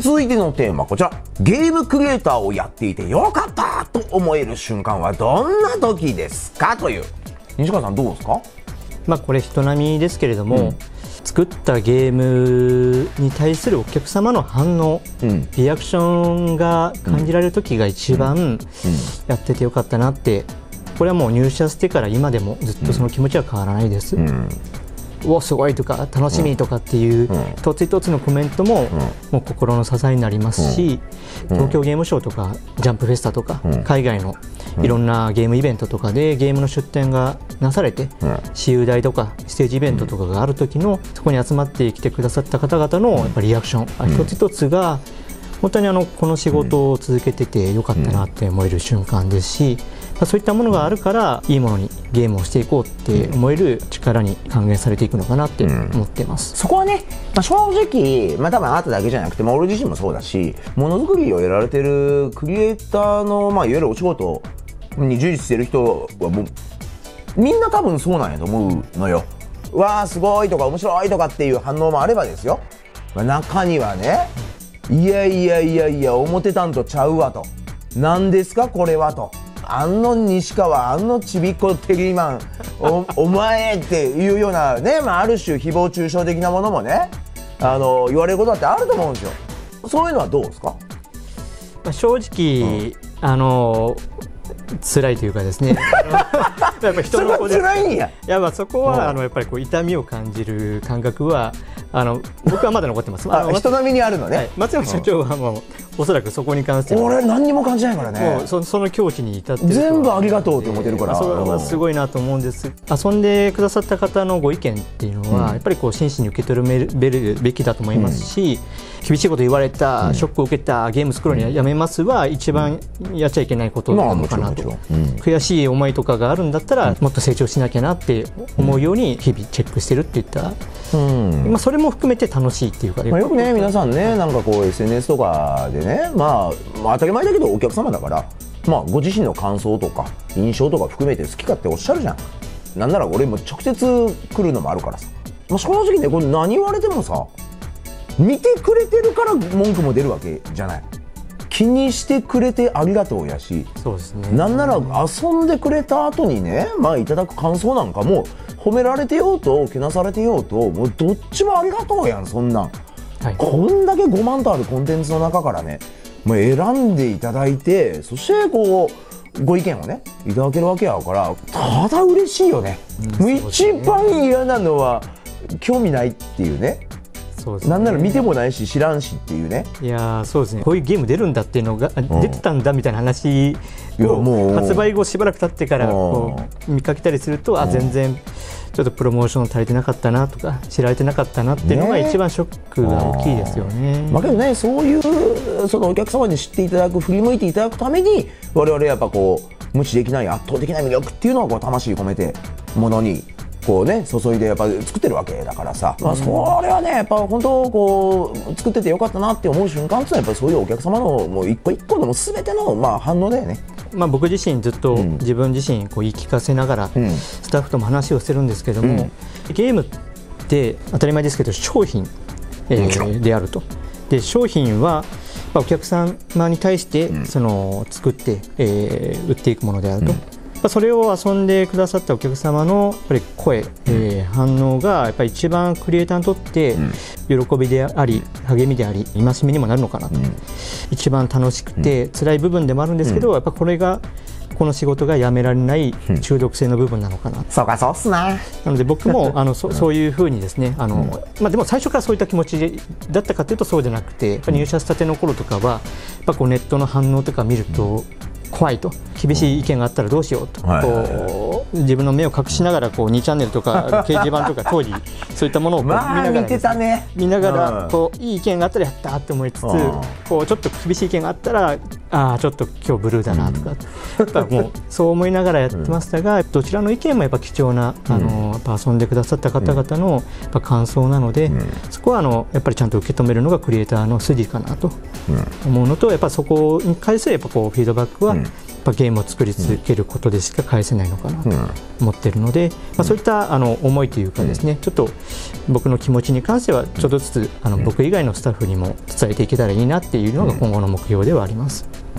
続いてのテーマはこちら。ゲームクリエイターをやっていてよかったと思える瞬間はどんな時ですかという。西川さんどうですか？ これ人並みですけれども、作ったゲームに対するお客様の反応、リアクションが感じられる時が一番やっててよかったなって、これはもう入社してから今でもずっとその気持ちは変わらないです。おすごいとか楽しみとかっていう一つ一つのコメントももう心の支えになりますし、東京ゲームショウとかジャンプフェスタとか海外のいろんなゲームイベントとかでゲームの出展がなされて、私有台とかステージイベントとかがある時のそこに集まってきてくださった方々のやっぱリアクション一つ一つが本当にこの仕事を続けててよかったなって思える瞬間ですし、そういったものがあるからいいものにゲームをしていこうって思える力に還元されていくのかなって思ってます。 そこはね、正直、多分あなただけじゃなくて、俺自身もそうだし、ものづくりをやられてるクリエイターの、いわゆるお仕事に従事してる人はもうみんな多分そうなんやと思うのよ。わーすごいとか面白いとかっていう反応もあればですよ、中にはね、いや思ってたんとちゃうわと、何ですかこれはと、あんの西川、あんのちびっこテリーマン お前っていうようなね、ある種誹謗中傷的なものもね、言われることだってあると思うんですよ。そういうのはどうですか？ 正直、辛いというかですねやっぱ人の子で辛いんや。 いやそこはやっぱり痛みを感じる感覚は僕はまだ残ってます。 人並みにあるのね。 松山社長はもうおそらくそこに関しては俺何にも感じないからね。 もうその境地に至ってる全部ありがとうって思ってるから、 それはすごいなと思うんです。遊んでくださった方のご意見っていうのは、やっぱり真摯に受け取るべきだと思いますし、厳しいこと言われた、ショックを受けた、ゲーム作るのやめますは一番やっちゃいけないことなのかなと。悔しい思いとかがあるんだったら、もっと成長しなきゃなって思うように日々チェックしてるっていった、それも含めて楽しいっていうか、 よくね皆さんね、SNS とかでね、当たり前だけどお客様だから、ご自身の感想とか印象とか含めて好き勝手おっしゃるじゃん。なんなら俺も直接来るのもあるからさ、正直ね、これ何言われてもさ、見てくれてるから文句も出るわけじゃない。気にしてくれてありがとうやし、 そうですね、 なんなら遊んでくれた後にね、いただく感想なんかも褒められてようとけなされてようと、もうどっちもありがとうやん。そんなん、こんだけ5万とあるコンテンツの中からね、もう選んでいただいて、そしてご意見をねいただけるわけやから、ただ嬉しいよね。もう一番嫌なのは興味ないっていうね。なんなら見てもないし知らんしっていうね。 いやそうですね、こういうゲーム出るんだっていうのが出てたんだみたいな話を発売後しばらく経ってから見かけたりすると、全然ちょっとプロモーション足りてなかったなとか知られてなかったなっていうのが一番ショックが大きいですよね。 けどね、そういうそのお客様に知っていただく、振り向いていただくために我々やっぱ無視できない圧倒的な魅力っていうのを魂込めてものに注いでやっぱ作ってるわけだからさ、それはねやっぱ本当作っててよかったなって思う瞬間っていうのは、やっぱりそういうお客様のもう一個一個の全ての反応だよね。 僕自身ずっと自分自身言い聞かせながらスタッフとも話をしてるんですけども、ゲームって当たり前ですけど商品であると。で商品はお客様に対して作って売っていくものであると。それを遊んでくださったお客様のやっぱり声、反応がやっぱり一番クリエイターにとって喜びであり励みであり戒めにもなるのかなと、一番楽しくて辛い部分でもあるんですけど、やっぱこれがこの仕事がやめられない中毒性の部分なのかな、 そうかそうっすな。 なので僕もそういうふうにですね、でも最初からそういった気持ちだったかというとそうじゃなくて、入社したての頃とかはやっぱネットの反応とか見ると怖いと、厳しい意見があったらどうしようと、自分の目を隠しながら2チャンネルとか掲示板とか当時そういったものを見ながらいい意見があったらやったって思いつつ、ちょっと厳しい意見があったらちょっと今日ブルーだなとか、やっぱもうそう思いながらやってましたが、どちらの意見もやっぱ貴重なやっぱ遊んでくださった方々のやっぱ感想なので、そこはやっぱりちゃんと受け止めるのがクリエイターの筋かなと思うのと、やっぱそこに対するフィードバックはぱゲームを作り続けることでしか返せないのかなと思っているので、そういった思いというかですね、ちょっと僕の気持ちに関してはちょっとずつ僕以外のスタッフにも伝えていけたらいいなっていうのが今後の目標ではあります。